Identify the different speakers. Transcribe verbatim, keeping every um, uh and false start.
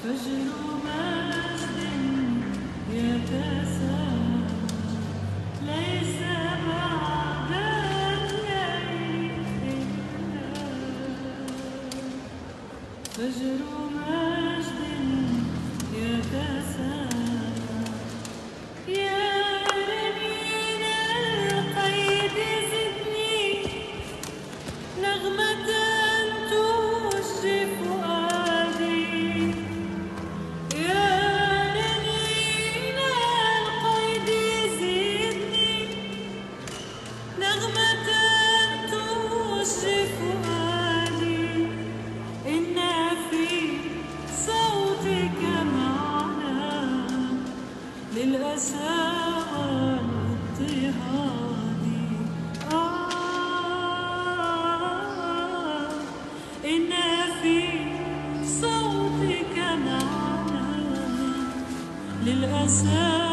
Speaker 1: فجر مجد يتسامى ليس بعد الليل إلا فجر مجد يتسامى يا رنين القيد زدني نغمة تشجي فؤادي يا رنين القيد زدني نغمة تشجي فؤادي إن في صوتك معنى للأسى والاضطهاد آه إن في صوتك معنى للأسى